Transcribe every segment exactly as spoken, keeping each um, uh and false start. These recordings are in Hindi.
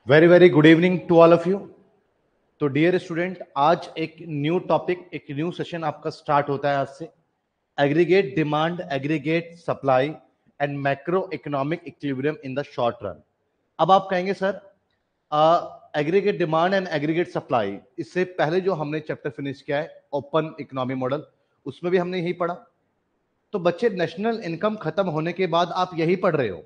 Very very good evening to all of you. तो डियर स्टूडेंट, आज एक न्यू टॉपिक, एक न्यू सेशन आपका स्टार्ट होता है आज से। Aggregate demand, aggregate supply and macro economic equilibrium in the short run. अब आप कहेंगे sir, aggregate demand and aggregate supply, इससे पहले जो हमने चैप्टर फिनिश किया है ओपन इकोनॉमी मॉडल, उसमें भी हमने यही पढ़ा। तो बच्चे, नेशनल इनकम खत्म होने के बाद आप यही पढ़ रहे हो।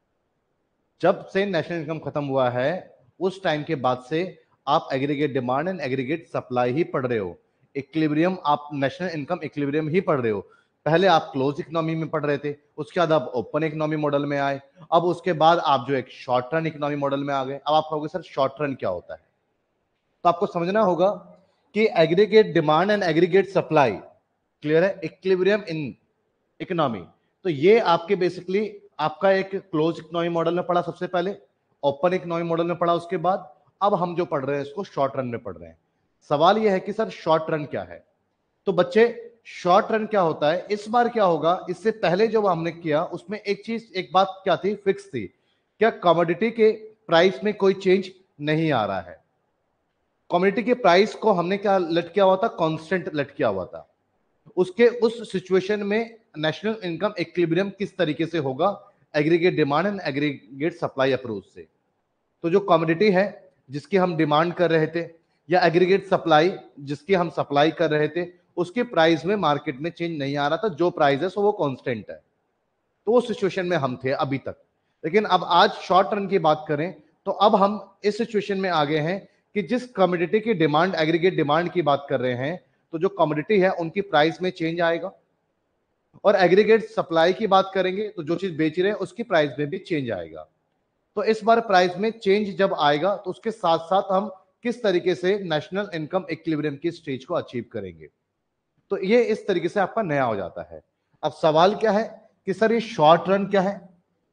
जब से नेशनल इनकम खत्म हुआ है उस टाइम के बाद से आप aggregate demand and aggregate supply ही पढ़ रहे हो। इक्विलिब्रियम, आप नेशनल इनकम इक्विलिब्रियम ही पढ़ रहे हो। पहले आप क्लोज इकोनॉमी में पढ़ रहे थे, उसके बाद आप ओपन इकोनॉमी मॉडल में आए, अब उसके बाद आप जो एक शॉर्ट रन इकोनॉमी मॉडल में आ गए। अब आप कहोगे सर शॉर्ट रन क्या होता है? तो आपको समझना होगा कि aggregate demand and aggregate supply, clear है, इक्विलिब्रियम इन इकोनॉमी। तो ये आपके बेसिकली आपका एक क्लोज इकोनॉमी मॉडल में पढ़ा सबसे पहले, ओपन इकोनॉमी मॉडल में पढ़ा उसके बाद, अब हम जो पढ़ रहे हैं इसको शॉर्ट रन में पढ़ रहे हैं। सवाल यह है कि सर शॉर्ट रन क्या है? तो बच्चे, शॉर्ट रन क्या होता है? इस बार क्या होगा, इससे पहले जो हमने किया उसमें एक चीज, एक बात क्या थी, फिक्स थी, क्या कमोडिटी के प्राइस में कोई चेंज नहीं आ रहा है। कमोडिटी के प्राइस को हमने क्या लेट किया हुआ था, कांस्टेंट लेट किया हुआ था। उसके उस सिचुएशन में नेशनल इनकम इक्विलिब्रियम किस तरीके से होगा? Aggregate demand and aggregate supply approach से। तो जो कमोडिटी है जिसकी हम डिमांड कर रहे थे, या एग्रीगेट सप्लाई जिसकी हम सप्लाई कर रहे थे, उसके प्राइस में मार्केट में चेंज नहीं आ रहा था, जो प्राइस है सो वो कांस्टेंट है। तो उस सिचुएशन में हम थे अभी तक। लेकिन अब आज शॉर्ट रन की बात करें तो अब हम इस सिचुएशन में आ गए हैं कि जिस कमोडिटी की डिमांड, एग्रीगेट डिमांड की बात कर रहे हैं, तो जो कमोडिटी है उनकी प्राइस में चेंज आएगा, और एग्रीगेट सप्लाई की बात करेंगे तो जो चीज बेच रहे हैं उसकी प्राइस में भी चेंज आएगा। तो इस बार प्राइस में चेंज जब आएगा तो उसके साथ साथ हम किस तरीके से नेशनल इनकम इक्विलिब्रियम की स्टेज को अचीव करेंगे। तो ये इस तरीके से आपका नया हो जाता है। अब सवाल क्या है कि सर ये शॉर्ट रन क्या है?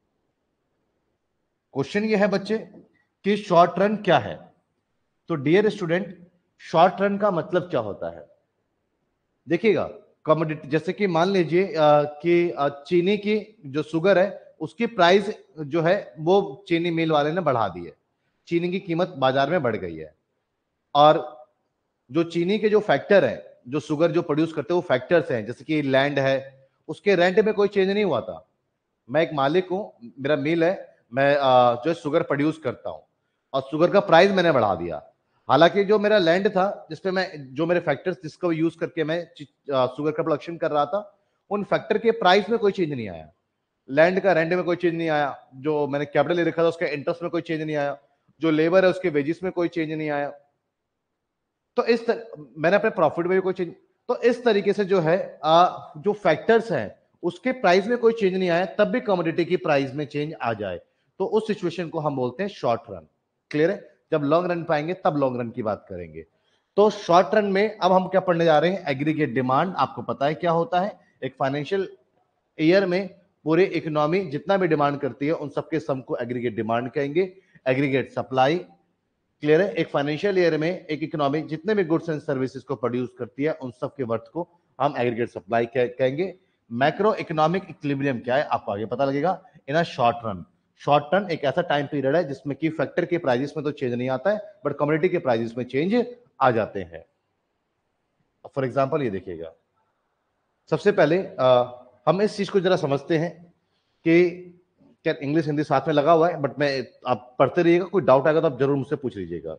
क्वेश्चन ये है बच्चे कि शॉर्ट रन क्या है। तो डियर स्टूडेंट, शॉर्ट रन का मतलब क्या होता है? देखिएगा, कमोडिटी, जैसे कि मान लीजिए कि अ, चीनी की जो शुगर है उसकी प्राइस जो है वो चीनी मिल वाले ने बढ़ा दी है, चीनी की कीमत बाजार में बढ़ गई है, और जो चीनी के जो फैक्टर है, जो शुगर जो प्रोड्यूस करते हैं वो फैक्टर्स हैं, जैसे कि लैंड है, उसके रेंट में कोई चेंज नहीं हुआ था। मैं एक मालिक हूं, मेरा मिल है, मैं अ, जो शुगर प्रोड्यूस करता हूं, और शुगर का प्राइस मैंने बढ़ा दिया। हालांकि जो मेरा लैंड था जिसपे मैं, जो मेरे फैक्टर्स जिसको यूज करके मैं शुगर का प्रोडक्शन कर रहा था, उन फैक्टर के प्राइस में कोई चेंज नहीं आया, लैंड का रेंट में कोई चेंज नहीं आया, जो मैंने कैपिटल ले रखा था उसके इंटरेस्ट में कोई चेंज नहीं आया, जो लेबर है उसके वेजेस में कोई चेंज नहीं आया, तो इस तर... मैंने अपने प्रॉफिट में भी कोई चेंज। तो इस तरीके से जो है आ, जो फैक्टर्स हैं उसके प्राइस में कोई चेंज नहीं आया, तब भी कमोडिटी की प्राइस में चेंज आ जाए, तो उस सिचुएशन को हम बोलते हैं शॉर्ट रन। क्लियर है? जब लॉन्ग रन पाएंगे तब लॉन्ग रन की बात करेंगे। तो शॉर्ट रन में अब हम क्या पढ़ने जा रहे हैं? Aggregate demand. आपको पता है क्या होता है? एक फाइनेंशियल ईयर में पूरी इकोनॉमी जितना भी डिमांड करती है उन सबके सम को एग्रीगेट डिमांड कहेंगे। एग्रीगेट सप्लाई, क्लियर है, एक फाइनेंशियल ईयर में एक इकोनॉमी जितने भी गुड्स एंड सर्विसेज को प्रोड्यूस करती है उन सब के वर्थ को हम एग्रीगेट सप्लाई कहेंगे। मैक्रो इकोनॉमिक इक्विलिब्रियम क्या है आपको आगे पता लगेगा in a short run. Short run एक ऐसा टाइम पीरियड है जिसमें कि फैक्टर के प्राइजेस में तो चेंज नहीं आता है, बट कमोडिटी के प्राइजेस में चेंज आ जाते हैं। फॉर एग्जांपल ये देखिएगा, सबसे पहले आ, हम इस चीज को जरा समझते हैं कि क्या इंग्लिश हिंदी साथ में लगा हुआ है, बट मैं, आप पढ़ते रहिएगा, कोई डाउट आएगा तो आप जरूर मुझसे पूछ लीजिएगा।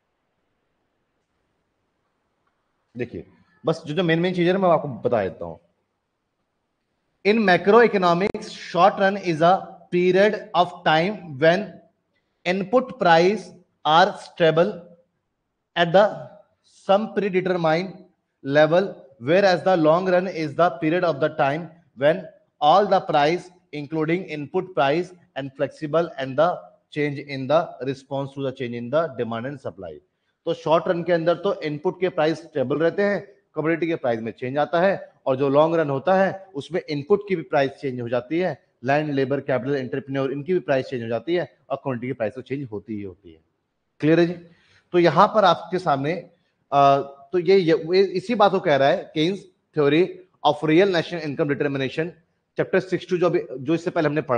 देखिए, बस जो जो मेन मेन चीजें मैं आपको बता देता हूं। In macro economics, short run is a period of time when input price are stable at the some predetermined level, whereas the long run is the period of the time when all the price including input price and flexible and the change in the response to the change in the demand and supply। तो शॉर्ट रन के अंदर तो इनपुट के प्राइस स्टेबल रहते हैं, कमोडिटी के प्राइस में चेंज आता है, और जो लॉन्ग रन होता है उसमें इनपुट की भी प्राइस चेंज हो जाती है, लैंड, लेबर, कैपिटल, एंटरप्रेन्योर, इनकी भी प्राइस चेंज हो जाती है, और कमोडिटी की प्राइस तो चेंज होती ही होती है। क्लियर है जी? तो यहां पर आपके सामने आ, तो ये, ये इसी बात को कह रहा है Keynes theory of real national income determination, chapter six two, जो भी जो इससे पहले हमने पढ़ा है,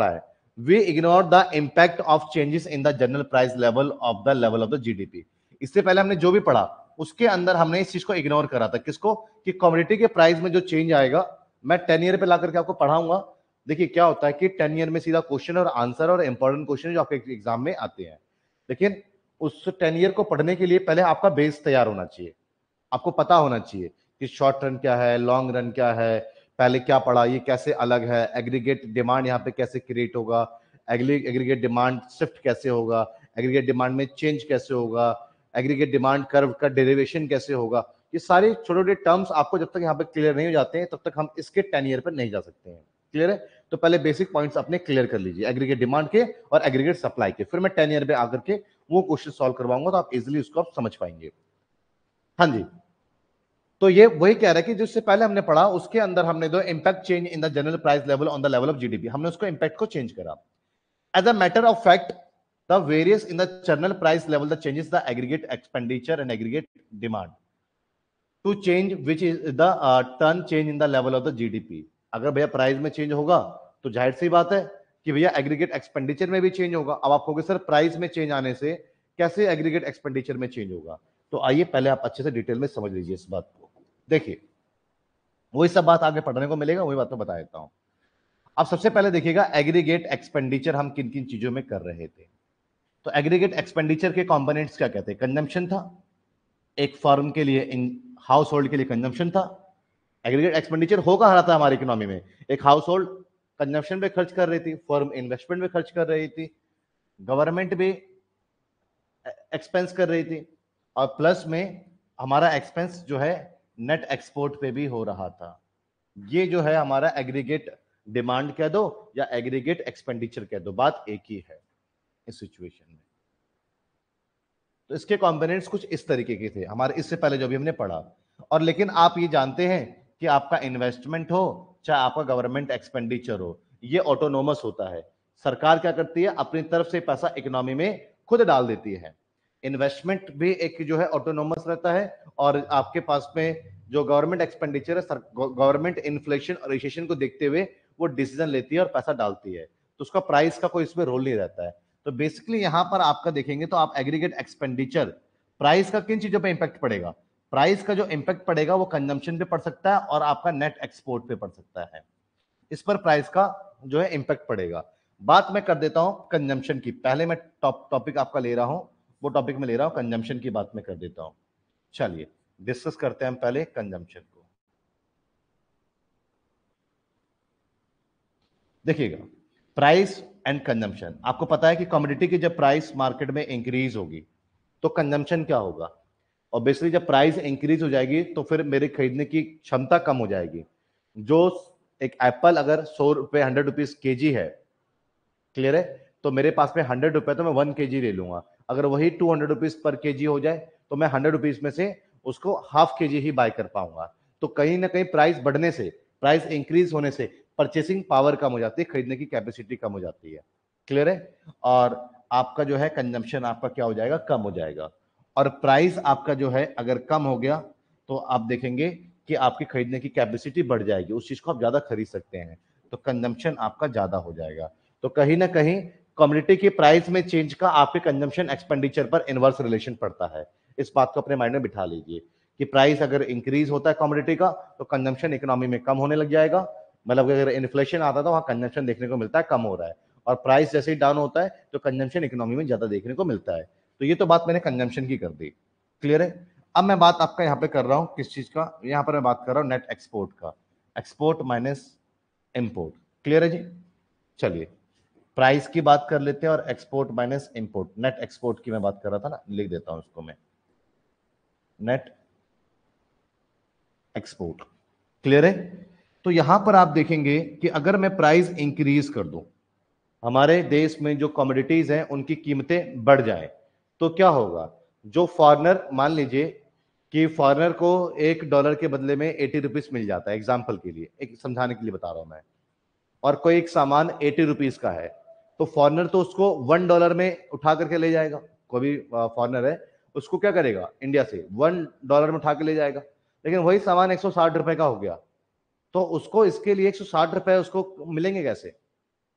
we ignore the impact of changes in the general price level of the level of the GDP. इससे पहले हमने जो भी पढ़ा उसके अंदर हमने इस चीज को इग्नोर करा था। किसको? कि कमोडिटी के प्राइस में जो चेंज आएगा, मैं टेन ईयर पे ला करके आपको पढ़ाऊंगा। देखिए क्या होता है कि टेन ईयर में सीधा क्वेश्चन और आंसर और इंपॉर्टेंट क्वेश्चन जो आपके एग्जाम में आते हैं, लेकिन उस टेन ईयर को पढ़ने के लिए पहले आपका बेस तैयार होना चाहिए। आपको पता होना चाहिए कि शॉर्ट रन क्या है, लॉन्ग रन क्या है, पहले क्या पढ़ा, ये कैसे अलग है, एग्रीगेट डिमांड यहाँ पे कैसे क्रिएट होगा, एग्रीगेट डिमांड शिफ्ट कैसे होगा, एग्रीगेट डिमांड में चेंज कैसे होगा, एग्रीगेट डिमांड कर्व का डेरिवेशन कैसे होगा। ये सारे छोटे छोटे टर्म्स आपको जब तक यहाँ पे क्लियर नहीं हो जाते हैं तब तक हम इसके टेन ईयर पर नहीं जा सकते हैं। क्लियर है? तो पहले बेसिक पॉइंट्स अपने क्लियर कर लीजिए एग्रीगेट डिमांड के और एग्रीगेट सप्लाई के, फिर मैं टेन ईयर पे आकर के वो क्वेश्चन सॉल्व करवाऊंगा तो आप इजिली उसको आप समझ पाएंगे। हाँ जी, तो ये वही कह रहा है कि जिससे पहले हमने पढ़ा उसके अंदर हमने दो impact change in the general price level on the level of GDP, हमने उसको इंपैक्ट को चेंज करा। As a matter of fact the various in the general price level the changes the aggregate expenditure and aggregate demand to change which is the turn change in the level of the GDP. अगर भैया प्राइस में चेंज होगा तो जाहिर सी बात है कि भैया एग्रीगेट एक्सपेंडिचर में भी चेंज होगा। अब आप कहोगे सर प्राइस में चेंज आने से कैसे एग्रीगेट एक्सपेंडिचर में चेंज होगा? तो आइए पहले आप अच्छे से डिटेल में समझ लीजिए इस बात को। देखिए वही सब बात आगे पढ़ने को मिलेगा, वही बात मैं बता देता हूं। अब सबसे पहले देखिएगा एग्रीगेट एक्सपेंडिचर हम किन किन चीजों में कर रहे थे। तो एग्रीगेट एक्सपेंडिचर के कंपोनेंट्स क्या कहते हैं? कंजम्पशन था, एक फर्म के लिए, इन हाउस होल्ड के लिए कंजम्पशन था। एग्रीगेट एक्सपेंडिचर होगा रहा था हमारी इकोनॉमी में, एक हाउस होल्ड कंजम्पशन पे खर्च कर रही थी, फर्म इन्वेस्टमेंट पे खर्च कर रही थी, गवर्नमेंट भी एक्सपेंस कर रही थी, और प्लस में हमारा एक्सपेंस जो है नेट एक्सपोर्ट पे भी हो रहा था। ये जो है हमारा एग्रीगेट डिमांड कह दो या एग्रीगेट एक्सपेंडिचर कह दो, बात एक ही है इस सिचुएशन में। तो इसके कंपोनेंट्स कुछ इस तरीके के थे हमारे इससे पहले जो भी हमने पढ़ा। और लेकिन आप ये जानते हैं कि आपका इन्वेस्टमेंट हो चाहे आपका गवर्नमेंट एक्सपेंडिचर हो, ये ऑटोनोमस होता है। सरकार क्या करती है? अपनी तरफ से पैसा इकोनॉमी में खुद डाल देती है। इन्वेस्टमेंट भी एक जो है ऑटोनोमस रहता है, और आपके पास में जो गवर्नमेंट एक्सपेंडिचर है, गवर्नमेंट इन्फ्लेशन और रिसेशन को देखते हुए वो डिसीजन लेती है और पैसा डालती है, तो उसका प्राइस का कोई इसमें रोल नहीं रहता है। तो बेसिकली यहां पर आपका देखेंगे तो आप एग्रीगेट एक्सपेंडिचर, प्राइस का किन चीजों पे इंपैक्ट पड़ेगा? प्राइस का जो इंपैक्ट पड़ेगा वो कंजम्पशन पे पड़ सकता है और आपका नेट एक्सपोर्ट पे पड़ सकता है, इस पर प्राइस का जो है इंपैक्ट पड़ेगा। बात मैं कर देता हूं कंजम्पशन की, पहले मैं टॉप टॉपिक आपका ले रहा हूं, वो टॉपिक में ले रहा हूं कंजम्पशन की बात मैं कर देता हूं। चलिए डिस्कस करते हैं हम पहले कंजम्पशन को। देखिएगा प्राइस एंड कंजम्पशन, आपको पता है कि कमोडिटी की जब प्राइस मार्केट में इंक्रीज होगी तो कंजम्पशन क्या होगा? ऑब्वियसली जब प्राइस इंक्रीज हो जाएगी तो फिर मेरे खरीदने की क्षमता कम हो जाएगी। जो एक एप्पल अगर सौ रुपए हंड्रेड रुपीज के जी है, क्लियर है, तो मेरे पास में हंड्रेड रुपए तो मैं वन के जी ले लूंगा। अगर वही टू हंड्रेड रुपीज पर के जी हो जाए तो मैं हंड्रेड रुपीज में से उसको हाफ के जी ही बाय कर पाऊंगा। तो कहीं ना कहीं प्राइस बढ़ने से, प्राइस इंक्रीज होने से परचेसिंग पावर कम हो जाती है, खरीदने की कैपेसिटी कम हो जाती है। क्लियर है? और आपका जो है कंजम्पशन आपका क्या हो जाएगा? कम हो जाएगा। और प्राइस आपका जो है अगर कम हो गया तो आप देखेंगे कि आपकी खरीदने की कैपेसिटी बढ़ जाएगी, उस चीज को आप ज्यादा खरीद सकते हैं, तो कंजम्पशन आपका ज्यादा हो जाएगा। तो कहीं ना कहीं कम्युनिटी की प्राइस में चेंज का आपके कंजम्पशन एक्सपेंडिचर पर इनवर्स रिलेशन पड़ता है। इस बात को अपने माइंड में बिठा लीजिए कि प्राइस अगर इंक्रीज होता है कम्युनिटी का तो कंजम्पशन इकोनॉमी में कम होने लग जाएगा। मतलब अगर इन्फ्लेशन आता है तो वहां कंजम्पशन देखने को मिलता है कम हो रहा है, और प्राइस जैसे ही डाउन होता है तो कंजम्पशन इकोनॉमी में ज्यादा देखने को मिलता है। तो ये तो बात मैंने कंजम्पशन की कर दी। क्लियर है? अब मैं बात आपका यहाँ पे कर रहा हूँ किस चीज का? यहाँ पर मैं बात कर रहा हूँ नेट एक्सपोर्ट का, एक्सपोर्ट माइनस इंपोर्ट। क्लियर है जी? चलिए प्राइस की बात कर लेते हैं और export minus import, net export की मैं बात कर रहा था ना, लिख देता हूं उसको मैं, नेट एक्सपोर्ट। क्लियर है? तो यहां पर आप देखेंगे कि अगर मैं प्राइस इंक्रीज कर दूं, हमारे देश में जो कमोडिटीज हैं उनकी कीमतें बढ़ जाए तो क्या होगा? जो फॉरेनर, मान लीजिए कि फॉरेनर को एक डॉलर के बदले में एटी रुपीज मिल जाता है, एग्जाम्पल के लिए, एक समझाने के लिए बता रहा हूं मैं, और कोई एक सामान एटी रुपीज का है, तो फॉरनर तो उसको वन डॉलर में उठा करके ले जाएगा। कोई भी फॉरनर है उसको क्या करेगा? इंडिया से वन डॉलर में उठा के ले जाएगा। लेकिन वही सामान एक सौ साठ रुपए का हो गया तो उसको इसके लिए एक सौ साठ रुपए उसको मिलेंगे कैसे?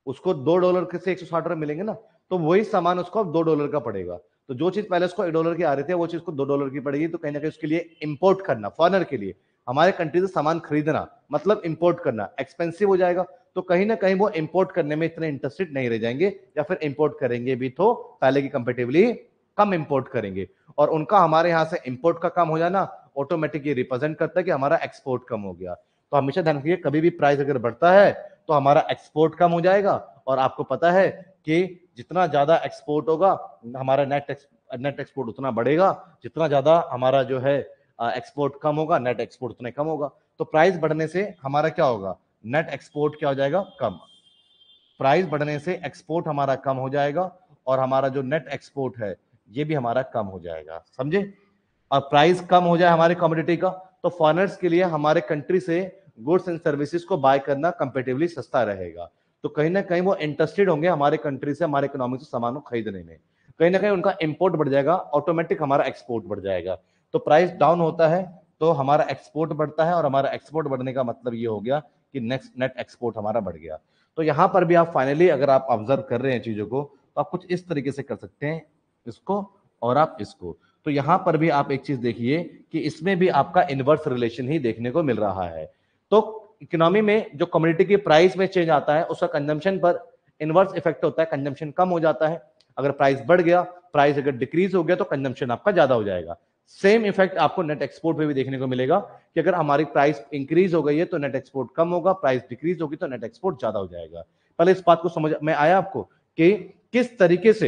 उसको दो डॉलर के से एक सौ साठ रुपए मिलेंगे ना, तो वही सामान उसको अब दो डॉलर का पड़ेगा। तो जो चीज पहले उसको एक डॉलर की आ रही थी वो चीज को दो डॉलर की पड़ेगी। तो कहीं ना कहीं उसके लिए इंपोर्ट करना, फॉरेनर के लिए हमारे कंट्री से सामान खरीदना मतलब इंपोर्ट करना एक्सपेंसिव हो जाएगा। तो कहीं ना कहीं वो इंपोर्ट करने में इतने इंटरेस्टेड नहीं रह जाएंगे, या फिर इंपोर्ट करेंगे भी तो पहले की कंपेरेटिवली कम इंपोर्ट करेंगे। और उनका हमारे यहाँ से इंपोर्ट का कम हो जाना ऑटोमेटिकली रिप्रेजेंट करता है कि हमारा एक्सपोर्ट कम हो गया। तो हमेशा ध्यान रखिए, कभी भी प्राइस अगर बढ़ता है तो हमारा एक्सपोर्ट कम हो जाएगा। और आपको पता है कि जितना ज्यादा एक्सपोर्ट होगा हमारा नेट नेट एक्सपोर्ट उतना बढ़ेगा, जितना ज्यादा हमारा जो है एक्सपोर्ट कम होगा नेट एक्सपोर्ट उतना कम होगा। तो प्राइस बढ़ने से हमारा क्या होगा, नेट एक्सपोर्ट क्या हो जाएगा, कम। प्राइस बढ़ने से एक्सपोर्ट हमारा कम हो जाएगा और हमारा जो नेट एक्सपोर्ट है ये भी हमारा कम हो जाएगा, समझे। और प्राइस कम हो जाए हमारे कमोडिटी का तो फॉरेनर्स के लिए हमारे कंट्री से गुड्स एंड सर्विसेज को बाय करना कंपेरेटिवली सस्ता रहेगा। तो कहीं ना कहीं वो इंटरेस्टेड होंगे हमारे कंट्री से, हमारे इकोनॉमी से सामान खरीदने में। कहीं ना कहीं उनका इंपोर्ट बढ़ जाएगा, ऑटोमेटिक हमारा एक्सपोर्ट बढ़ जाएगा। तो प्राइस डाउन होता है तो हमारा एक्सपोर्ट बढ़ता है, और हमारा एक्सपोर्ट बढ़ने का मतलब ये हो गया कि नेक्स्ट नेट एक्सपोर्ट हमारा बढ़ गया। तो यहां पर भी आप फाइनली अगर आप ऑब्जर्व कर रहे हैं चीजों को तो आप कुछ इस तरीके से कर सकते हैं, इसको और आप इसको। तो यहां पर भी आप एक चीज देखिए कि इसमें भी आपका इनवर्स रिलेशन ही देखने को मिल रहा है। तो इकोनॉमी में जो कमोडिटी की प्राइस में चेंज आता है उसका कंजम्पशन पर इनवर्स इफेक्ट होता है, कंजम्पशन कम हो जाता है। अगर प्राइस बढ़ गया, प्राइस अगर डिक्रीज हो गया तो कंजम्पशन आपका ज्यादा हो जाएगा। सेम इफेक्ट आपको नेट एक्सपोर्ट पे भी देखने को मिलेगा कि अगर हमारी प्राइस इंक्रीज हो गई है तो नेट एक्सपोर्ट कम होगा, प्राइस डिक्रीज होगी तो नेट एक्सपोर्ट ज्यादा हो जाएगा। पहले इस बात को समझ में आया आपको कि किस तरीके से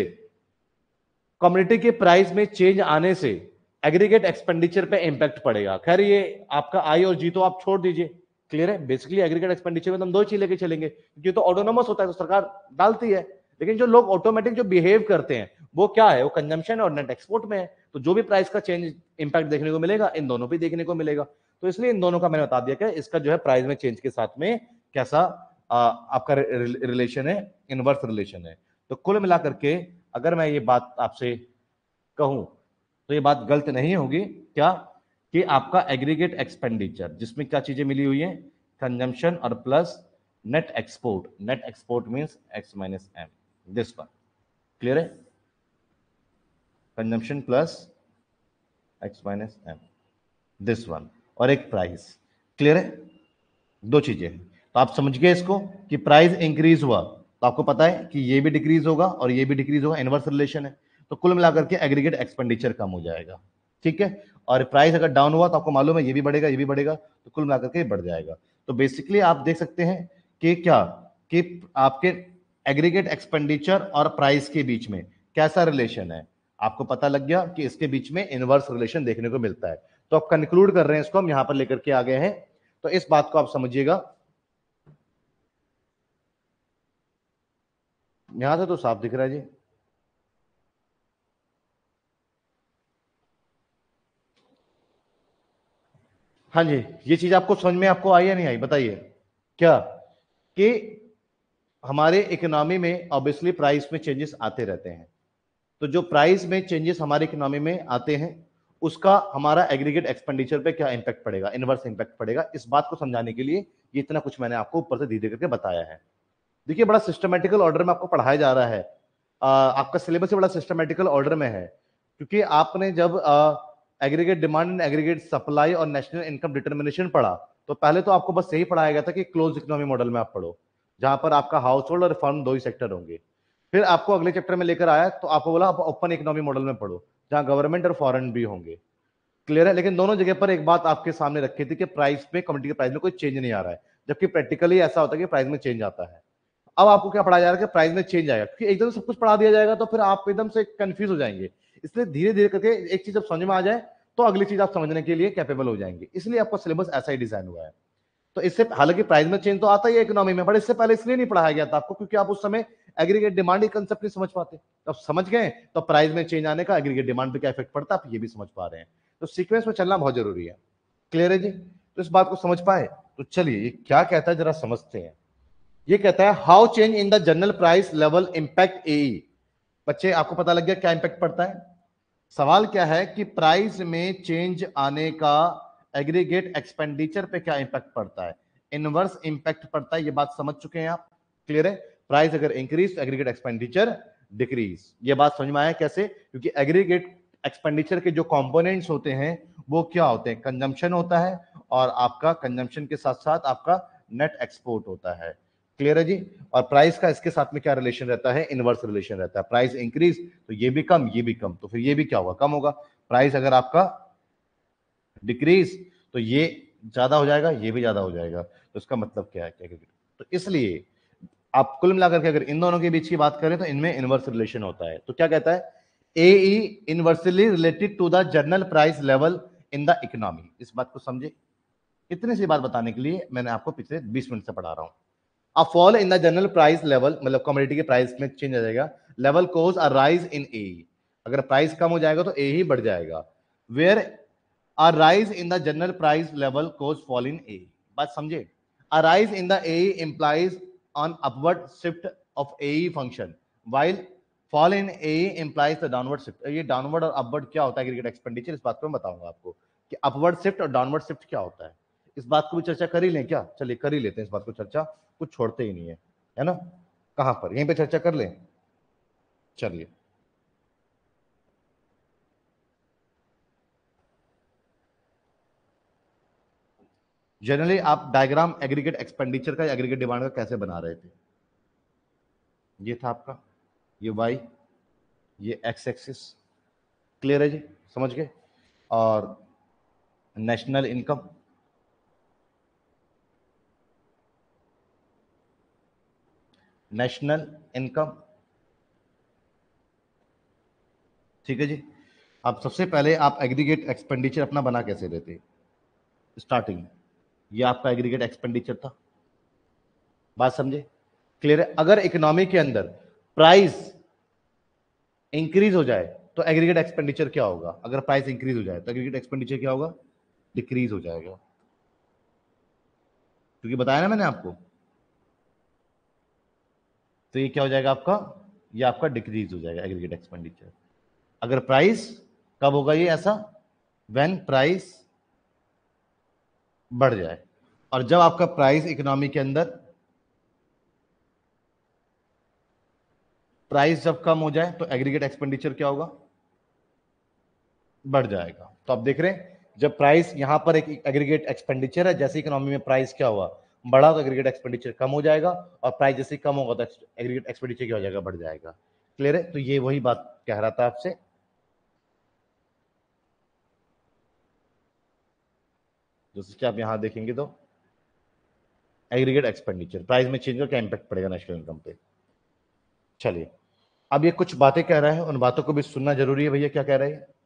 कम्युनिटी के प्राइस में चेंज आने से एग्रीगेट एक्सपेंडिचर पे इंपैक्ट पड़ेगा। खैर ये आपका आई और जी तो आप छोड़ दीजिए, क्लियर है। बेसिकली एग्रीगेट एक्सपेंडिचर में तो हम दो चीज लेके चलेंगे, क्योंकि तो ऑटोनोमस होता है तो सरकार डालती है, लेकिन जो लोग ऑटोमेटिक जो बिहेव करते हैं वो क्या है, वो कंजम्पशन और नेट एक्सपोर्ट में है। तो जो भी प्राइस का चेंज इंपैक्ट देखने को मिलेगा इन दोनों पे देखने को मिलेगा। तो इसलिए इन दोनों का मैंने बता दिया कि इसका जो है प्राइस में चेंज के साथ में कैसा आ, आपका रिलेशन है, इनवर्स रिलेशन है। तो कुल मिलाकर के अगर मैं ये बात आपसे कहूं तो ये बात गलत नहीं होगी क्या, कि आपका एग्रीगेट एक्सपेंडिचर जिसमें क्या चीजें मिली हुई है, कंजम्पशन और plus net export. Net export means X minus M, this one, clear है। Consumption plus X minus M, this one, और एक प्राइस, क्लियर है। दो चीजें हैं। तो आप समझ गए इसको कि प्राइस इंक्रीज हुआ तो आपको पता है कि ये भी डिक्रीज होगा और ये भी डिक्रीज होगा, इनवर्स रिलेशन है। तो कुल मिलाकर के एग्रीगेट एक्सपेंडिचर कम हो जाएगा, ठीक है। और प्राइस अगर डाउन हुआ तो आपको मालूम है ये भी बढ़ेगा ये भी बढ़ेगा, तो कुल मिलाकर के बढ़ जाएगा। तो बेसिकली आप देख सकते हैं कि क्या कि आपके एग्रीगेट एक्सपेंडिचर और प्राइस के बीच में कैसा रिलेशन है, आपको पता लग गया कि इसके बीच में इनवर्स रिलेशन देखने को मिलता है। तो आप कंक्लूड कर रहे हैं, इसको हम यहां पर लेकर के आ गए हैं। तो इस बात को आप समझिएगा, यहां से तो साफ दिख रहा है जी। हाँ जी, ये चीज आपको समझ में आपको आई या नहीं आई, बताइए। क्या कि हमारे इकोनॉमी में ऑब्वियसली प्राइस में चेंजेस आते रहते हैं। तो जो प्राइस में चेंजेस हमारे इकोनॉमी में आते हैं उसका हमारा एग्रीगेट एक्सपेंडिचर पे क्या इंपैक्ट पड़ेगा, इनवर्स इंपैक्ट पड़ेगा। इस बात को समझाने के लिए ये इतना कुछ मैंने आपको ऊपर से धीरे करके बताया है। देखिए बड़ा सिस्टमेटिकल ऑर्डर में आपको पढ़ाया जा रहा है, आ, आपका सिलेबस बड़ा सिस्टमेटिकल ऑर्डर में है, क्योंकि आपने जब aggregate demand and aggregate supply और नेशनल इनकम डिटर्मिनेशन पढ़ा तो पहले तो आपको बस यही पढ़ाया गया था कि क्लोज इकोनॉमी मॉडल में आप पढ़ो, जहां पर आपका हाउस होल्ड और फर्म दो ही सेक्टर होंगे। फिर आपको अगले चैप्टर में लेकर आया तो आपको बोला आप ओपन इकोनॉमी मॉडल में पढ़ो, जहां गवर्नमेंट और फॉरेन भी होंगे, क्लियर है। लेकिन दोनों जगह पर एक बात आपके सामने रखी थी कि प्राइस में, कम्युनिटी के प्राइस में कोई चेंज नहीं आ रहा है, जबकि प्रैक्टिकली ऐसा होता है कि प्राइस में चेंज आता है। अब आपको क्या पढ़ाया जा रहा है कि प्राइस में चेंज आएगा, क्योंकि एकदम सब कुछ पढ़ा दिया जाएगा तो फिर आप एकदम से कंफ्यूज हो जाएंगे। इसलिए धीरे धीरे करके एक चीज जब समझ में आ जाए तो अगली चीज आप समझने के लिए कैपेबल हो जाएंगे। इसलिए आपका सिलेबस ऐसा ही डिजाइन हुआ है। तो इससे हालांकि प्राइस में चेंज तो आता ही है इकोनॉमी में, बट इससे पहले इसलिए नहीं पढ़ाया गया था आपको क्योंकि आप उस समय एग्रीगेट डिमांड ही कंसेप्ट नहीं समझ पाते। अब समझ गए तो प्राइस में चेंज आने का एग्रीगेट डिमांड पे क्या इफेक्ट पड़ता है आप ये भी समझ पा रहे हैं। तो सीक्वेंस में चलना बहुत जरूरी है, क्लियर है जी। तो इस बात को समझ पाए तो चलिए ये क्या कहता है जरा समझते हैं। ये कहता है how change in the general price level impact AE. बच्चे आपको पता लग गया क्या इंपैक्ट पड़ता है। सवाल क्या है कि प्राइस में चेंज आने का एग्रीगेट एक्सपेंडिचर पे क्या इंपैक्ट पड़ता है, इनवर्स इंपैक्ट पड़ता है। ये बात समझ चुके हैं आप, क्लियर है। प्राइस अगर इंक्रीज तो एग्रीगेट एक्सपेंडिचर डिक्रीज। ये बात समझ में आया कैसे? क्योंकि एग्रीगेट एक्सपेंडिचर के जो कंपोनेंट्स होते हैं वो क्या होते हैं? कंजम्पशन होता है और आपका कंजम्पशन के साथ साथ आपका नेट एक्सपोर्ट होता है। क्लियर है जी? और प्राइस का इसके साथ में क्या रिलेशन रहता है? इनवर्स रिलेशन रहता है। प्राइस इंक्रीज तो ये भी कम, ये भी कम, तो फिर ये भी क्या होगा? कम होगा। प्राइस अगर आपका डिक्रीज तो ये ज्यादा हो जाएगा, ये भी ज्यादा हो जाएगा। तो इसका मतलब क्या है? क्या? तो इसलिए आप कुल मिलाकर के अगर इन दोनों के बीच की बात करें तो इनमें इनवर्स रिलेशन होता है। तो क्या कहता है? A E inversely related to the general price level in the economy. इस बात को समझे? इतनी सी बात बताने के लिए मैंने आपको पिछले बीस मिनट से पढ़ा रहा हूं। A fall in the general price level, मतलब कमोडिटी के प्राइस में चेंज आ जाएगा। लेवल कोज अ राइज इन ए, अगर प्राइस कम हो जाएगा तो ए ही बढ़ जाएगा। Where a rise in the general price level cause fall in A. बात समझे? A rise in the A implies on upward shift of A function, while fall in A implies the downward shift. ये डाउनवर्ड और अपवर्ड क्या होता है एग्रीगेट एक्सपेंडिचर, इस बात को मैं बताऊंगा आपको कि अपवर्ड शिफ्ट और डाउनवर्ड शिफ्ट क्या होता है। इस बात को भी चर्चा कर ही लें क्या? चलिए कर ही लेते हैं इस बात को चर्चा, कुछ छोड़ते ही नहीं है, है ना? कहां पर? यहीं पे चर्चा कर लें। चलिए, जनरली आप डायग्राम एग्रीगेट एक्सपेंडिचर का, एग्रीगेट डिमांड का कैसे बना रहे थे? ये था आपका, ये वाई, ये एक्स एक्सिस। क्लियर है जी? समझ गए? और नेशनल इनकम, नेशनल इनकम, ठीक है जी। अब सबसे पहले आप एग्रीगेट एक्सपेंडिचर अपना बना कैसे देते? स्टार्टिंग, ये आपका एग्रीगेट एक्सपेंडिचर था। बात समझे? क्लियर है? अगर इकोनॉमी के अंदर प्राइस इंक्रीज हो जाए तो एग्रीगेट एक्सपेंडिचर क्या होगा? अगर प्राइस इंक्रीज हो जाए तो एग्रीगेट एक्सपेंडिचर क्या होगा? डिक्रीज हो जाएगा। क्योंकि बताया ना मैंने आपको, तो ये क्या हो जाएगा आपका? ये आपका डिक्रीज हो जाएगा एग्रीगेट एक्सपेंडिचर। अगर प्राइस, कब होगा ये ऐसा? व्हेन प्राइस बढ़ जाए। और जब आपका प्राइस इकोनॉमी के अंदर, प्राइस जब कम हो जाए तो एग्रीगेट एक्सपेंडिचर क्या होगा? बढ़ जाएगा। तो आप देख रहे हैं जब प्राइस, यहां पर एक एग्रीगेट एक्सपेंडिचर है, जैसे इकोनॉमी में प्राइस क्या हुआ? बढ़ा, तो एग्रीगेट एक्सपेंडिचर कम हो जाएगा। और प्राइस जैसे कम होगा तो एग्रीगेट एक्सपेंडिचर क्या हो जाएगा? बढ़ जाएगा। क्लियर है? तो ये वही बात कह रहा था आपसे। जैसे कि आप यहां देखेंगे तो एग्रीगेट एक्सपेंडिचर, प्राइस में चेंज का क्या इंपैक्ट पड़ेगा नेशनल इनकम पे। चलिए, अब ये कुछ बातें कह रहा है, उन बातों को भी सुनना जरूरी है भैया। क्या कह रहे हैं?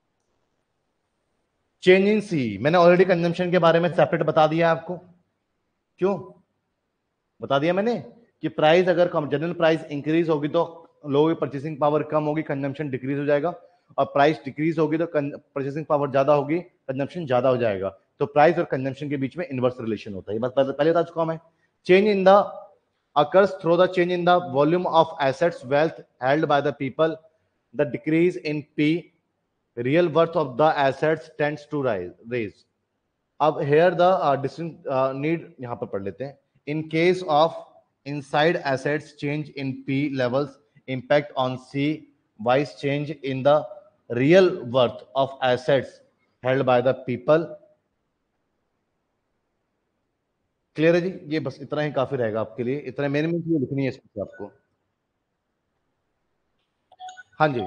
चेंज इन सी, मैंने ऑलरेडी कंजम्पशन के बारे में सेपरेट बता दिया आपको। क्यों बता दिया मैंने? कि प्राइस अगर कम, जनरल प्राइस इंक्रीज होगी तो लोगों की परचेसिंग पावर कम होगी, कंजम्पशन डिक्रीज हो जाएगा। और प्राइस डिक्रीज होगी तो परचेसिंग पावर ज्यादा होगी, कंजम्पशन ज्यादा हो जाएगा। तो प्राइस और कंजम्पशन के बीच में इनवर्स रिलेशन होता है। बस पहले बता चुका मैं। Change in the occurs through the change in the volume of assets wealth held by the people. The decrease in P, real worth of the assets tends to rise raise. अब here the uh, distinct uh, need यहां पर पढ़ लेते हैं। In case of inside assets change in P levels impact on C, wise change in the real worth of assets held by the people। Clear है जी? ये बस इतना ही काफी रहेगा आपके लिए। इतना मेरे में चीजें लिखनी है इसमें आपको। हाँ जी,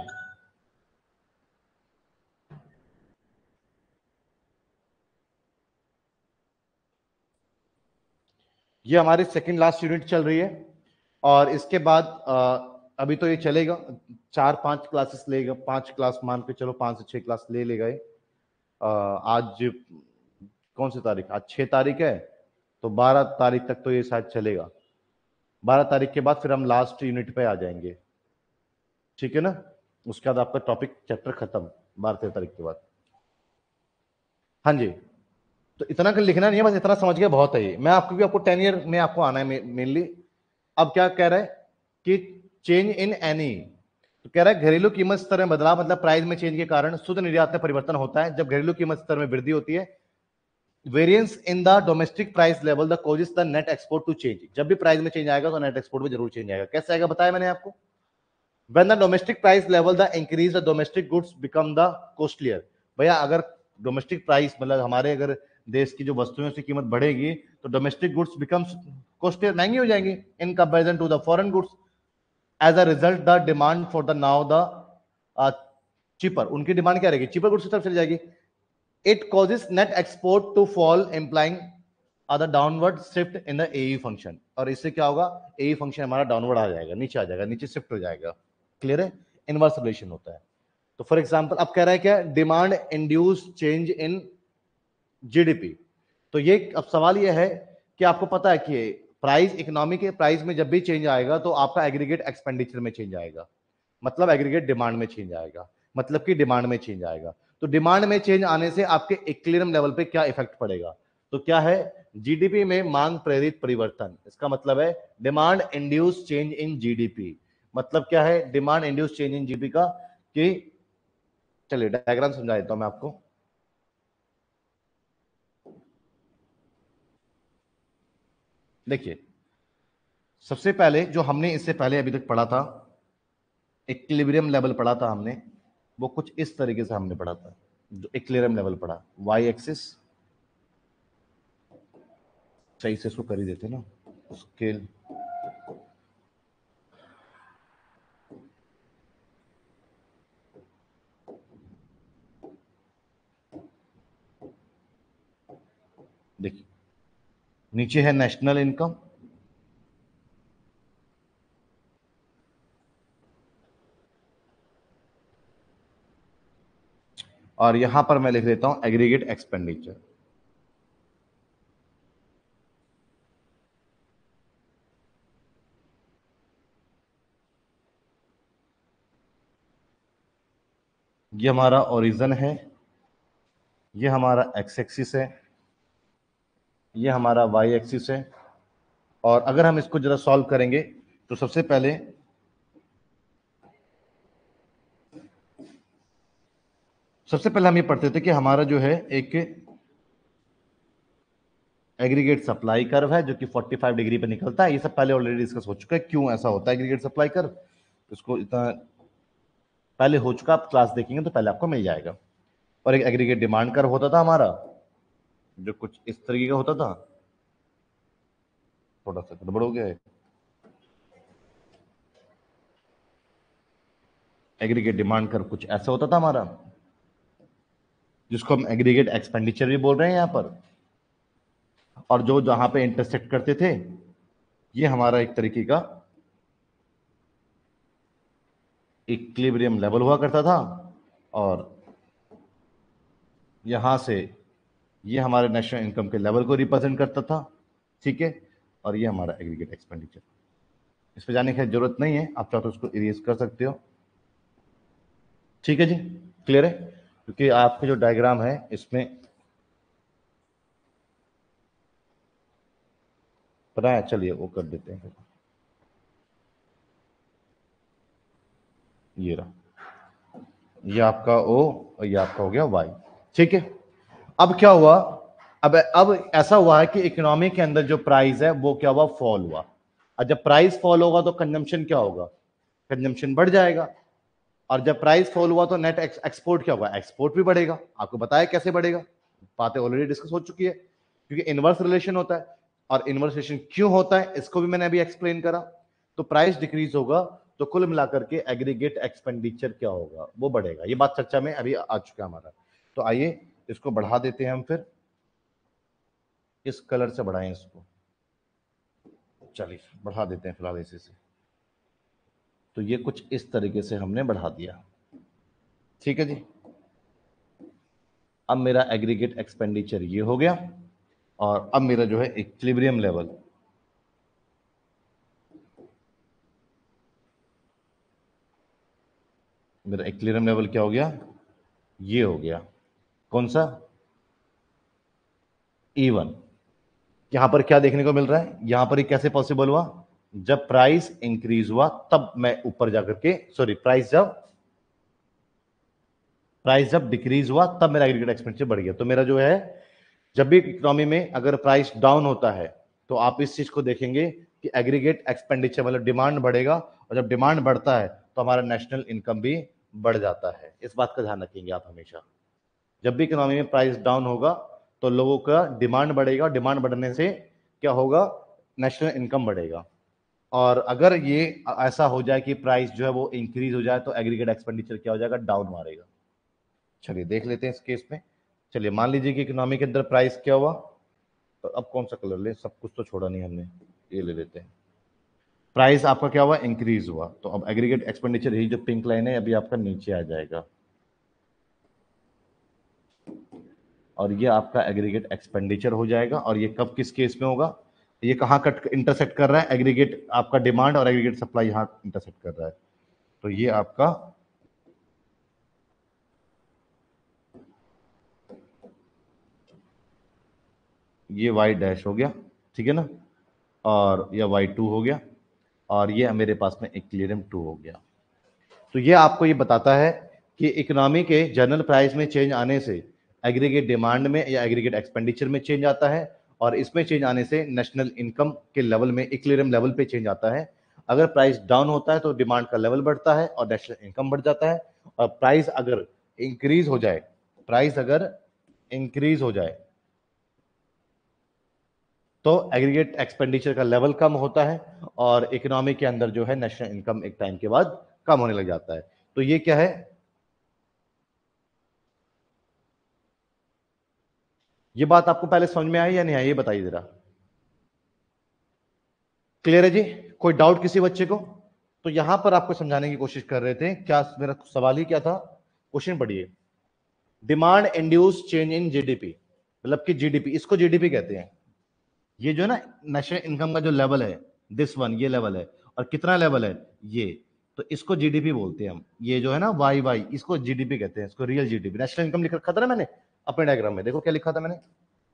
ये हमारी सेकंड लास्ट यूनिट चल रही है। और इसके बाद अ, अभी तो ये चलेगा, चार पांच क्लासेस लेगा, पांच क्लास मान के चलो, पांच से छह क्लास ले लेगा ये। अ, आज कौन सी तारीख? आज छह तारीख है, तो बारह तारीख तक तो ये शायद चलेगा। बारह तारीख के बाद फिर हम लास्ट यूनिट पे आ जाएंगे, ठीक है ना? उसके बाद आपका टॉपिक चैप्टर खत्म बारह तेरह तारीख के बाद। हाँ जी, तो इतना कर लिखना नहीं है, बस इतना समझ गया बहुत है ये। मैं आपको भी, आपको टेन ईयर में आपको आना है मेनली। अब क्या कह रहा है कि चेंज इन एनी, तो कह रहा है घरेलू कीमत स्तर में बदलाव, मतलब प्राइस में चेंज के कारण शुद्ध निर्यात में परिवर्तन होता है। जब घरेलू कीमत स्तर में वृद्धि होती है, variance in the domestic price level the causes the net export to change. जब भी प्राइस में चेंज आएगा तो नेट एक्सपोर्ट में जरूर चेंज आएगा। कैसे आएगा बताया मैंने आपको। When the domestic price level the increase the domestic goods become the costlier। भैया अगर डोमेस्टिक प्राइस मतलब हमारे अगर देश की जो वस्तुओं की कीमत बढ़ेगी तो डोमेस्टिक गुड्स बिकम्स कॉस्टलियर, महंगी हो जाएंगी in comparison to the foreign goods. As a result the demand for the now the cheaper, उनकी डिमांड क्या रहेगी, चीपर गुड्स की तरफ चली जाएगी। It causes net export to fall implying the downward shift in the AE function. और इससे क्या होगा, एई फंक्शन हमारा डाउनवर्ड आ जाएगा, नीचे आ जाएगा, नीचे शिफ्ट हो जाएगा। क्लियर है, इनवर्स रिलेशन होता है। तो फॉर एग्जांपल अब कह रहा है क्या, demand induce change in GDP. तो ये अब सवाल ये है कि आपको पता है कि प्राइस, इकोनॉमी के प्राइस में जब भी चेंज आएगा तो आपका एग्रीगेट एक्सपेंडिचर में चेंज आएगा, मतलब एग्रीगेट डिमांड में चेंज आएगा, मतलब कि डिमांड में चेंज आएगा। तो डिमांड में चेंज आने से आपके इक्विलिब्रियम लेवल पे क्या इफेक्ट पड़ेगा, तो क्या है, जीडीपी में मांग प्रेरित परिवर्तन। इसका मतलब है demand induce change in GDP. मतलब क्या है, demand induce change in GDP का, कि चलिए डायग्राम समझा देता हूं मैं आपको। देखिए सबसे पहले जो हमने इससे पहले अभी तक पढ़ा था, इक्विलिब्रियम लेवल पढ़ा था हमने, वो कुछ इस तरीके से हमने पढ़ा था। जो इक्विलिब्रियम लेवल पढ़ा, वाई एक्सिस, सही से इसको कर ही देते ना स्केल, देखिए नीचे है नेशनल इनकम, और यहां पर मैं लिख देता हूं एग्रीगेट एक्सपेंडिचर। ये हमारा ओरिजिन है, ये हमारा एक्स एक्सिस है, ये हमारा वाई एक्सिस है। और अगर हम इसको जरा सॉल्व करेंगे तो सबसे पहले सबसे पहले हम ये पढ़ते थे कि हमारा जो है एक एग्रीगेट सप्लाई कर्व है जो कि पैंतालीस डिग्री पे निकलता है। ये सब पहले ऑलरेडी डिस्कस हो चुका है, क्यों ऐसा होता है एग्रीगेट सप्लाई कर्व, इसको इतना पहले हो चुका, आप क्लास देखेंगे तो पहले आपको मिल जाएगा। और एक एग्रीगेट डिमांड कर्व होता था हमारा, जो कुछ इस तरीके का होता था, थोड़ा सा गड़बड़ हो गया है। एग्रीगेट डिमांड कर्व कुछ ऐसा होता था हमारा, जिसको हम एग्रीगेट एक्सपेंडिचर भी बोल रहे हैं यहां पर। और जो जहां पे इंटरसेक्ट करते थे, ये हमारा एक तरीके का इक्विलिब्रियम लेवल हुआ करता था। और यहां से ये हमारे नेशनल इनकम के लेवल को रिप्रेजेंट करता था, ठीक है। और ये हमारा एग्रीगेट एक्सपेंडिचर। इस पे जाने की जरूरत नहीं है, आप चाहो तो उसको इरेज कर सकते हो, ठीक है जी, क्लियर है। क्योंकि आपका जो डायग्राम है इसमें पता है, चलिए वो कर देते हैं। ये रहा, ये आपका ओ और ये आपका हो गया वाई, ठीक है। अब क्या हुआ, अब अब ऐसा हुआ है कि इकोनॉमी के अंदर जो प्राइस है वो क्या हुआ, फॉल हुआ। और जब प्राइस फॉल होगा तो कंजम्पशन क्या होगा, कंजम्पशन बढ़ जाएगा। और जब प्राइस फॉल हुआ तो नेट एक्सपोर्ट क्या होगा, एक्सपोर्ट भी बढ़ेगा। आपको बताया कैसे बढ़ेगा, बातें ऑलरेडी डिस्कस हो चुकी है, क्योंकि इनवर्स रिलेशन होता है। और इनवर्स रिलेशन क्यों होता है इसको भी मैंने अभी एक्सप्लेन करा। तो प्राइस डिक्रीज होगा तो कुल मिलाकर के एग्रीगेट एक्सपेंडिचर क्या होगा, वो बढ़ेगा। ये बात चर्चा में अभी आ चुका है हमारा। तो आइए इसको बढ़ा देते हैं हम, फिर इस कलर से बढ़ाएं इसको, चलिए बढ़ा देते हैं फिलहाल इसी से। तो ये कुछ इस तरीके से हमने बढ़ा दिया, ठीक है जी। अब मेरा एग्रीगेट एक्सपेंडिचर ये हो गया, और अब मेरा जो है इक्विलिब्रियम लेवल, मेरा इक्विलिब्रियम लेवल क्या हो गया, ये हो गया, कौन सा, ई वन। यहां पर क्या देखने को मिल रहा है, यहां पर ये कैसे पॉसिबल हुआ, जब प्राइस इंक्रीज हुआ तब मैं ऊपर जाकर के, सॉरी प्राइस जब प्राइस जब डिक्रीज हुआ तब मेरा एग्रीगेट एक्सपेंडिचर बढ़ गया। तो मेरा जो है जब भी इकोनॉमी में अगर प्राइस डाउन होता है तो आप इस चीज को देखेंगे कि एग्रीगेट एक्सपेंडिचर मतलब डिमांड बढ़ेगा, और जब डिमांड बढ़ता है तो हमारा नेशनल इनकम भी बढ़ जाता है। इस बात का ध्यान रखेंगे आप हमेशा। जब भी इकोनॉमी में प्राइस डाउन होगा तो लोगों का डिमांड बढ़ेगा, डिमांड बढ़ने से क्या होगा, नेशनल इनकम बढ़ेगा। और अगर ये ऐसा हो जाए कि प्राइस जो है वो इंक्रीज हो जाए तो एग्रीगेट एक्सपेंडिचर क्या हो जाएगा, डाउन मारेगा। चलिए देख लेते हैं इस केस में। चलिए मान लीजिए कि इकोनॉमी के अंदर प्राइस क्या हुआ, तो अब कौन सा कलर ले, सब कुछ तो छोड़ा नहीं हमने, ये ले लेते हैं। प्राइस आपका क्या हुआ, इंक्रीज हुआ, तो अब एग्रीगेट एक्सपेंडिचर यही जो पिंक लाइन है अभी आपका नीचे आ जाएगा, और ये आपका एग्रीगेट एक्सपेंडिचर हो जाएगा। और ये कब किस केस में होगा, ये कहाँ कट इंटरसेक्ट कर रहा है, एग्रीगेट आपका डिमांड और एग्रीगेट सप्लाई यहाँ इंटरसेक्ट कर रहा है, तो ये आपका ये वाई डैश हो गया, ठीक है ना, और ये वाई टू हो गया, और ये मेरे पास में इक्विलिब्रियम टू हो गया। तो ये आपको ये बताता है कि इकोनॉमी के जनरल प्राइस में चेंज आने से एग्रीगेट डिमांड में या एग्रीगेट एक्सपेंडिचर में चेंज आता है, और इसमें चेंज आने से नेशनल इनकम के लेवल में इक्विलिब्रियम लेवल पे चेंज आता है। अगर प्राइस डाउन होता है तो डिमांड का लेवल बढ़ता है और नेशनल इनकम बढ़ जाता है, और प्राइस अगर इंक्रीज हो जाए प्राइस अगर इंक्रीज हो जाए तो एग्रीगेट एक्सपेंडिचर का लेवल कम होता है, और इकोनॉमी के अंदर जो है नेशनल इनकम एक टाइम के बाद कम होने लग जाता है। तो ये क्या है, ये बात आपको पहले समझ में आई या नहीं आई, ये बताइए जरा। क्लियर है जी, कोई डाउट किसी बच्चे को? तो यहां पर आपको समझाने की कोशिश कर रहे थे, क्या मेरा सवाल ही क्या था, क्वेश्चन पढ़िए। Demand induce change in GDP, मतलब कि जीडीपी, इसको जीडीपी कहते हैं। ये जो है ना नेशनल इनकम का जो लेवल है, दिस वन, ये लेवल है, और कितना लेवल है ये, तो इसको जीडीपी बोलते हैं हम। ये जो है ना वाई वाई, इसको जीडीपी कहते हैं, इसको रियल जीडीपी, नेशनल इनकम लिख रखा था ना मैंने अपने डायग्राम में, देखो क्या लिखा था मैंने,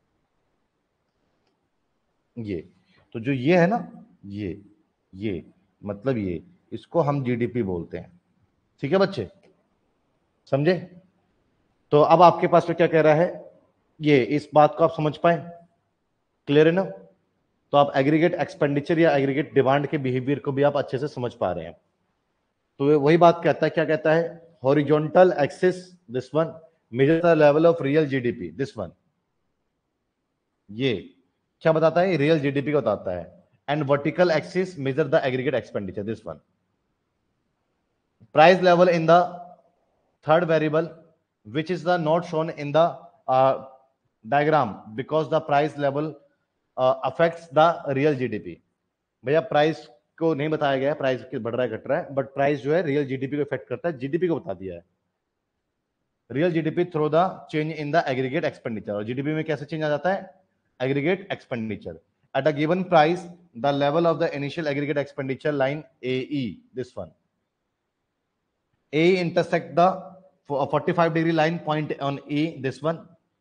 ये। तो जो ये है ना, ये ये मतलब ये, इसको हम जीडीपी बोलते हैं। ठीक है बच्चे, समझे? तो अब आपके पास में क्या कह रहा है, ये इस बात को आप समझ पाए, क्लियर है ना? तो आप एग्रीगेट एक्सपेंडिचर या एग्रीगेट डिमांड के बिहेवियर को भी आप अच्छे से समझ पा रहे हैं। तो वही बात कहता है, क्या कहता है, horizontal axis this one measure the level of real GDP, this one, ये क्या बताता है, रियल जीडीपी का बताता है। And vertical axis measure the aggregate expenditure, this one. Price level in the third variable which is the not shown in the uh, diagram because the price level uh, affects the real GDP. भैया प्राइस को नहीं बताया गया है, प्राइस बढ़ रहा है घट रहा है, बट प्राइस जो है रियल जीडीपी को इफेक्ट करता है, जीडीपी को बता दिया है। Real GDP through the change in the aggregate expenditure, और जीडीपी में कैसे चेंज आ जाता है, aggregate expenditure at a given price the level of the initial aggregate expenditure line A E, this one. A intersect the forty-five degree line point on E, this one.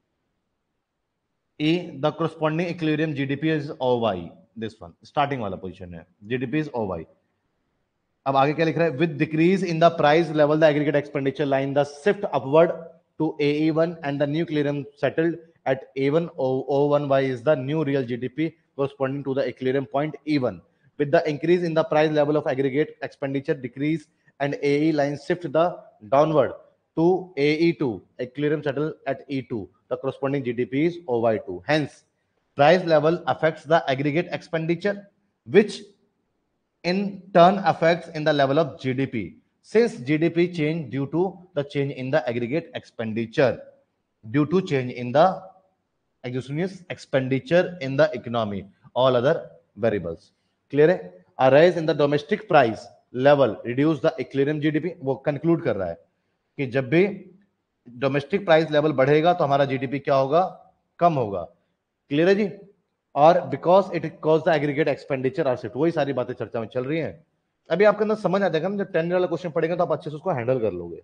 E, the corresponding equilibrium G D P is O Y, this one. Starting वाला position है, G D P is O Y. अब आगे क्या लिख रहा है, with decrease in the price level the aggregate expenditure line the shift upward to A E one and the new equilibrium settled at A one O one Y is the new real G D P corresponding to the equilibrium point E one. With the increase in the price level of aggregate expenditure decrease and A E line shift the downward to A E two, equilibrium settle at E two, the corresponding G D P is O Y two. Hence, price level affects the aggregate expenditure, which in turn affects in the level of G D P. Since G D P change due to the change in the aggregate expenditure, due to change in the exogenous expenditure in the economy, all other variables. Clear है? A rise in the domestic price level reduce the equilibrium G D P. वो conclude कर रहा है कि जब भी डोमेस्टिक प्राइस लेवल बढ़ेगा तो हमारा जीडीपी क्या होगा, कम होगा। क्लियर है जी? और because it cause the aggregate expenditure are shift, वही सारी बातें चर्चा में चल रही हैं। अभी आपके अंदर समझ आ जाएगा ना, जब टेन वाला क्वेश्चन पढ़ेंगे तो आप अच्छे से उसको हैंडल कर लोगे।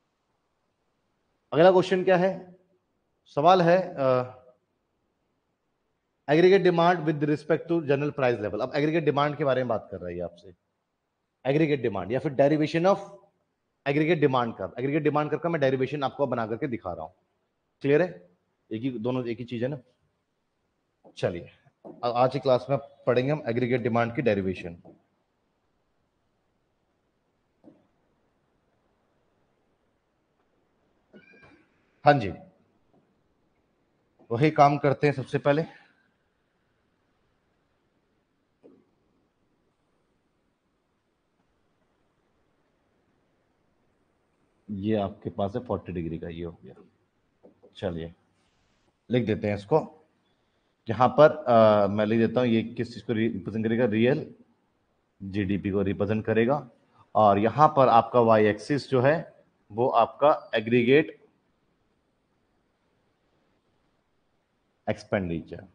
अगला क्वेश्चन क्या है, सवाल है aggregate demand with respect to general price level. अब एग्रीगेट डिमांड के बारे में बात कर रही है आपसे, एग्रीगेट डिमांड या फिर डेरिवेशन ऑफ एग्रीगेट डिमांड का। एग्रीगेट डिमांड करके मैं डेरिवेशन आपको बना करके दिखा रहा हूं। क्लियर है? एक ही, दोनों एक ही चीज है ना। चलिए आज की क्लास में पढ़ेंगे हम एग्रीगेट डिमांड की डेरिवेशन। हाँ जी, वही काम करते हैं। सबसे पहले ये आपके पास है फोर्टी डिग्री का, ये हो गया। चलिए लिख देते हैं इसको। यहाँ पर आ, मैं लिख देता हूँ ये किस चीज को रिप्रेजेंट करेगा, रियल जीडीपी को रिप्रेजेंट करेगा। और यहाँ पर आपका वाई एक्सिस जो है वो आपका एग्रीगेट एक्सपेंडिचर।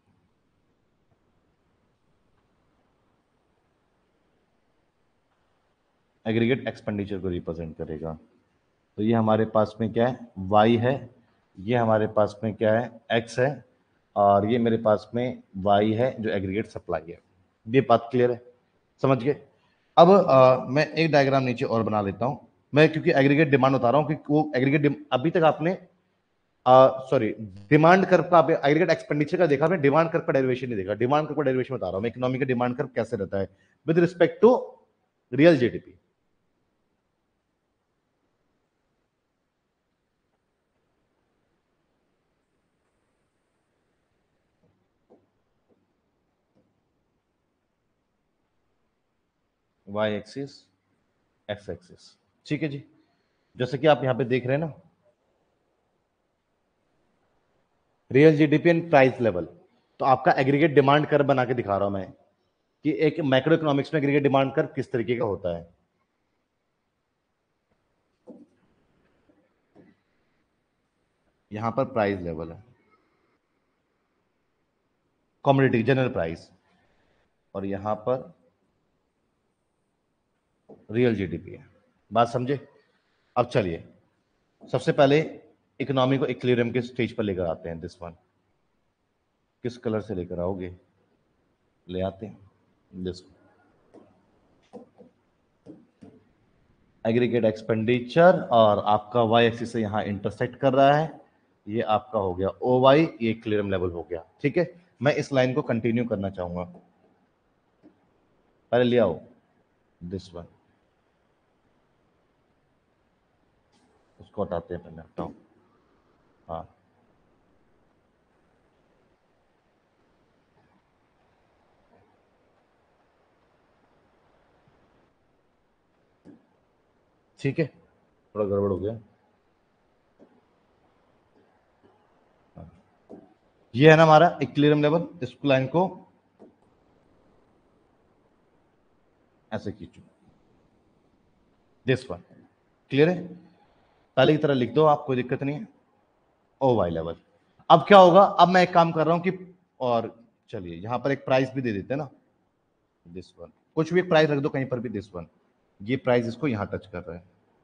एग्रीगेट एक्सपेंडिचर को रिप्रेजेंट करेगा। तो ये हमारे पास में क्या है, y है। ये हमारे पास में क्या है, x है। और ये मेरे पास में y है जो एग्रीगेट सप्लाई है। ये बात क्लियर है, समझ गए। अब आ, मैं एक डायग्राम नीचे और बना लेता हूं। मैं क्योंकि एग्रीगेट डिमांड बता रहा हूं कि वो एग्रीगेट अभी तक आपने सॉरी डिमांड कर्व का एग्रीगेट एक्सपेंडिचर का देखा, आपने डिमांड कर्व का डेरिवेशन नहीं देखा। डिमांड कर्व का डेरिवेशन बता रहा हूं मैं, इकोनॉमी का डिमांड कर्व कैसे रहता है with respect to real GDP. Y axis, X axis, ठीक है जी। जैसे कि आप यहां पे देख रहे हैं ना, real GDP and price level. तो आपका एग्रीगेट डिमांड कर्व बना के दिखा रहा हूं मैं कि एक मैक्रो इकोनॉमिक्स में एग्रीगेट डिमांड कर्व किस तरीके का होता है। यहां पर प्राइस लेवल है, कमोडिटी जनरल प्राइस, और यहां पर रियल जीडीपी है। बात समझे। अब चलिए सबसे पहले इकोनॉमी को इक्विलिब्रियम के स्टेज पर लेकर आते हैं। दिस वन किस कलर से लेकर आओगे, ले आते हैं दिस एग्रीगेट एक्सपेंडिचर, और आपका वाई एक्सिस से यहां इंटरसेक्ट कर रहा है। ये आपका हो गया ओ वाई, ये इक्विलिब्रियम लेवल हो गया। ठीक है, मैं इस लाइन को कंटिन्यू करना चाहूंगा। पहले ले आओ दिस वन, उसको हटाते हैं, पहले हटाओ। हाँ ठीक है, थोड़ा गड़बड़ हो गया। हाँ। ये है ना हमारा इक्विलिब्रियम लेवल। इस लाइन को ऐसे खींचो, दिस वन। क्लियर है, पहले की तरह लिख दो आप, कोई दिक्कत नहीं है। O Y level. अब क्या होगा, अब मैं एक काम कर रहा हूं कि, और चलिए यहां पर एक प्राइस भी दे देते हैं ना, दिस वन। कुछ भी प्राइस रख दो कहीं पर भी, दिस वन। ये प्राइस इसको यहां टच कर रहा है,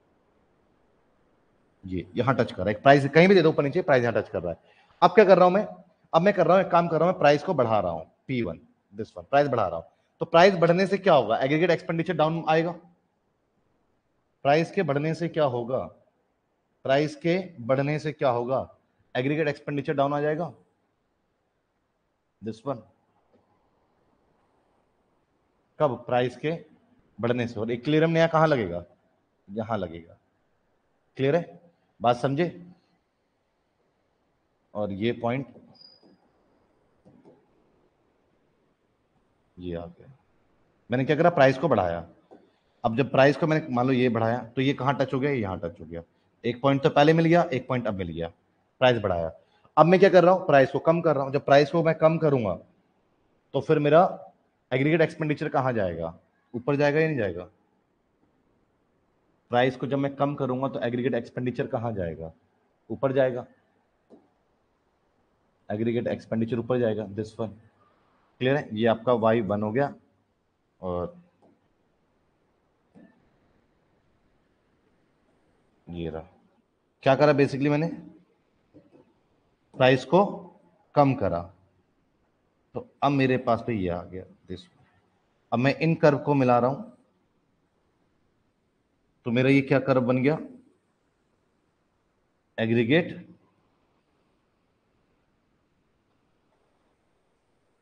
ये यहां टच कर रहा है। प्राइस कहीं भी दे दो ऊपर नीचे, प्राइस यहां टच कर रहा है। अब क्या कर रहा हूं मैं, अब मैं कर रहा हूं एक काम कर रहा हूं, मैं प्राइस को बढ़ा रहा हूं, P one, this one, price बढ़ा रहा हूं। तो प्राइस बढ़ने से क्या होगा, एग्रीगेट एक्सपेंडिचर डाउन आएगा। प्राइस के बढ़ने से क्या होगा, प्राइस के बढ़ने से क्या होगा, एग्रीगेट एक्सपेंडिचर डाउन आ जाएगा, दिस वन। कब, प्राइस के बढ़ने से। और इक्विलिब्रियम नया कहां लगेगा, यहां लगेगा। क्लियर है, बात समझे। और ये पॉइंट ये आ गया। मैंने क्या करा, प्राइस को बढ़ाया। अब जब प्राइस को मैंने मान लो ये बढ़ाया, तो ये कहां टच हो गया, यहां टच हो गया। एक पॉइंट तो पहले मिल गया, एक पॉइंट अब मिल गया, प्राइस बढ़ाया। अब मैं क्या कर रहा हूं, प्राइस को कम कर रहा हूं। जब प्राइस को मैं कम करूंगा तो फिर मेरा एग्रीगेट एक्सपेंडिचर कहां जाएगा, ऊपर जाएगा या नहीं जाएगा। प्राइस को जब मैं कम करूंगा तो एग्रीगेट एक्सपेंडिचर कहां जाएगा, ऊपर जाएगा। एग्रीगेट एक्सपेंडिचर ऊपर जाएगा, दिस वन। क्लियर है, ये आपका वाई वन हो गया। और ये रहा, क्या करा बेसिकली मैंने, प्राइस को कम करा। तो अब मेरे पास पे ये आ गया, दिस। अब मैं इन कर्व को मिला रहा हूं, तो मेरा ये क्या कर्व बन गया, एग्रीगेट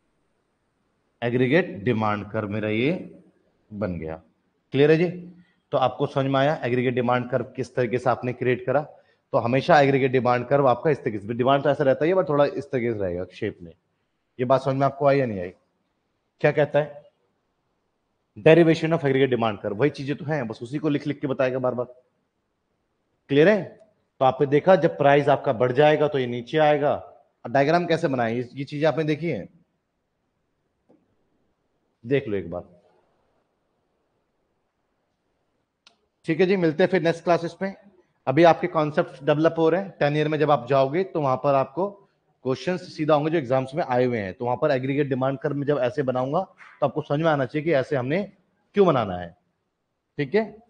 एग्रीगेट डिमांड कर्व मेरा ये बन गया। क्लियर है जी? तो आपको समझ में आया एग्रीगेट डिमांड कर्व किस तरीके से आपने क्रिएट करा। तो हमेशा एग्रीगेट डिमांड कर्व आपका इस तरीके से, डिमांड तो ऐसा रहता है बट थोड़ा इस तरीके से रहेगा शेप में। ये बात समझ में आपको आई या नहीं आई? क्या कहता है? Derivation of aggregate demand curve, वही चीजें तो हैं, बस उसी को लिख लिख के बताएगा बार बार। क्लियर है? तो आपने देखा जब प्राइस आपका बढ़ जाएगा तो ये नीचे आएगा। डायग्राम कैसे बनाए ये, ये चीजें आपने देखी है, देख लो एक बार। ठीक है जी, मिलते हैं फिर नेक्स्ट क्लासेस में। अभी आपके कॉन्सेप्ट डेवलप हो रहे हैं, टेन ईयर में जब आप जाओगे तो वहां पर आपको क्वेश्चंस सीधा होंगे जो एग्जाम्स में आए हुए हैं। तो वहां पर एग्रीगेट डिमांड कर्व में जब ऐसे बनाऊंगा तो आपको समझ में आना चाहिए कि ऐसे हमने क्यों बनाना है। ठीक है।